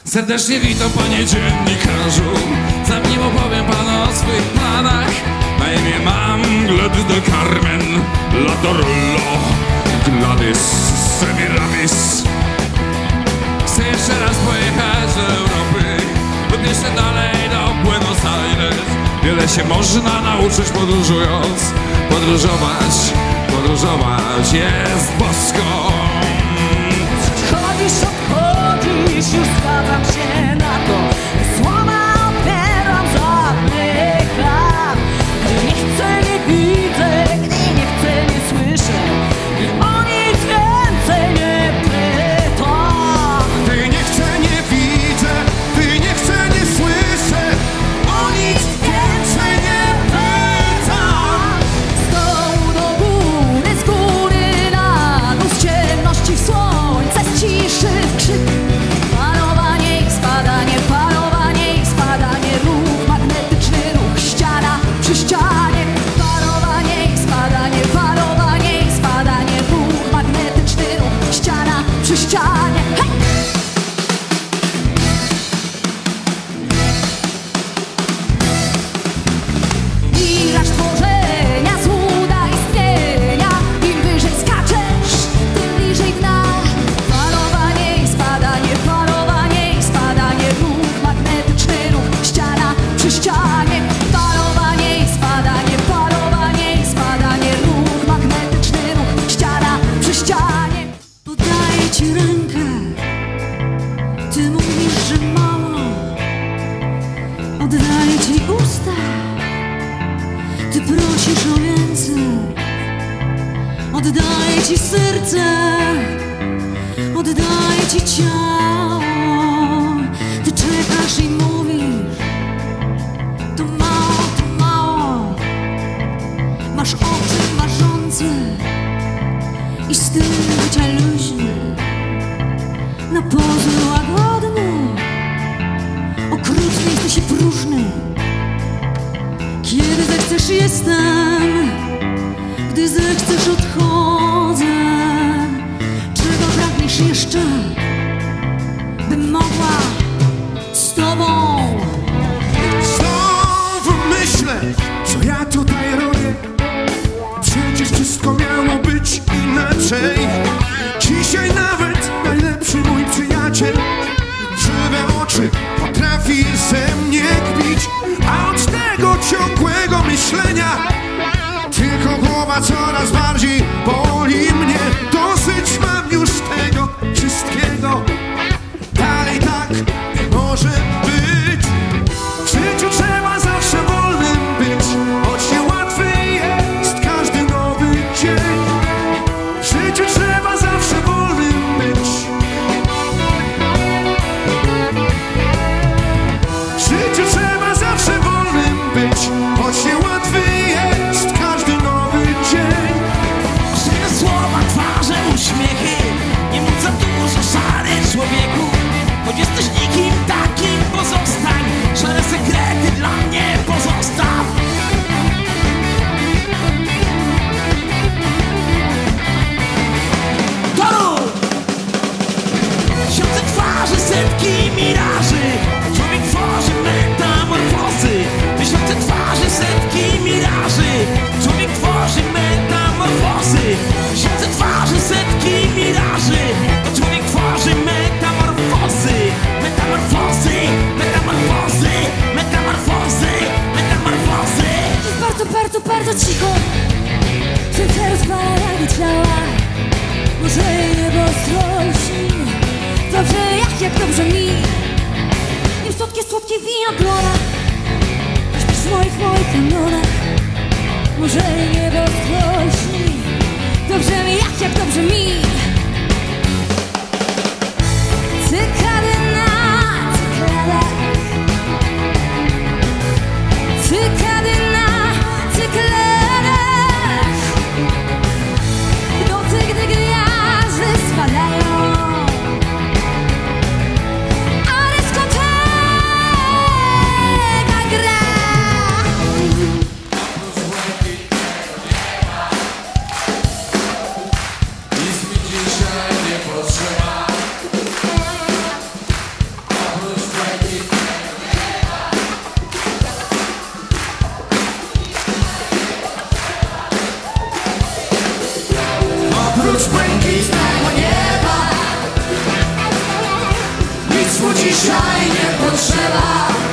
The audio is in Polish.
Serdecznie witam, panie dziennikarzu. Za nim opowiem panu o swych planach. Na imię mam Gladys del Carmen, Latorullo, Gladys Semiramis. Chcę jeszcze raz pojechać do Europy lub jeszcze dalej do Buenos Aires. Wiele się można nauczyć podróżując. Podróżować jest bosko. Chodzisz, obchodzisz, już zgadzam się na to. Słowa odbieram za reklam. Gdy nie chcę, nie widzę, gdy nie chcę, nie słyszę. O nic więcej nie pytam. Gdy nie chcę, nie widzę, gdy nie chcę, nie słyszę. O nic więcej nie pytam. Z dołu do góry, z góry na dół, z ciemności w słońce, z ciszy w krzyk. Parowanie i spadanie, ruch, magnetyczny ruch, ściana przy ścianie. Parowanie i spadanie, ruch, magnetyczny ruch, ściana przy ścianie. Hej! Miraż tworzenia, złuda istnienia. Im wyżej skaczesz, tym bliżej dna. Parowanie i spadanie, ruch, magnetyczny ruch, ściana przy ścianie. Parowanie i spadanie, ruch, magnetyczny ruch, ściana przy ścianie. Podaję ci rękę, ty mówisz, że mało. Oddaję ci usta, ty prosisz o więcej. Oddaję ci serce, oddaję ci ciało. Ty czekasz i mówisz, to mało. Masz oczy marzące i styl bycia luźny, na pozór łagodny. Okrutny jesteś i próżny. Kiedy zechcesz, jestem. Gdy zechcesz, odchodzę. Czego pragniesz jeszcze, bym mogła z tobą? Znowu myślę, co ja tutaj robię. Przecież wszystko miało być inaczej. Dzisiaj nawet najlepszy mój przyjaciel żywe oczy potrafi ze mnie kpić. A od tego ciągłego myślenia tylko głowa coraz bardziej boli mnie. Dosyć mam już tego wszystkiego. Dalej tak nie może być. W życiu trzeba zawsze wolnym być, choć niełatwy jest każdy nowy dzień. W życiu trzeba zawsze wolnym być. W życiu trzeba zawsze wolnym być, choć niełatwy jest każdy nowy dzień. Żywe słowa, twarze, uśmiechy. Nie mów za dużo, szary człowieku. Choć jesteś nikim takim, pozostań. Szare sekrety dla mnie pozostaw. Toru! Tysiące twarzy, setki miraży. Człowiek tworzy metamorfozy. Tysiące twarzy, setki miraży. Człowiek tworzy metamorfozy. Tysiące twarzy, setki miraży. To człowiek tworzy metamorfozy. Metamorfozy. Jest bardzo cicho. Serce rozpala jak ciała. Może niebo stroi. Dobrze, jak dobrze mi. błękitnego nieba. Nic mu dzisiaj nie potrzeba.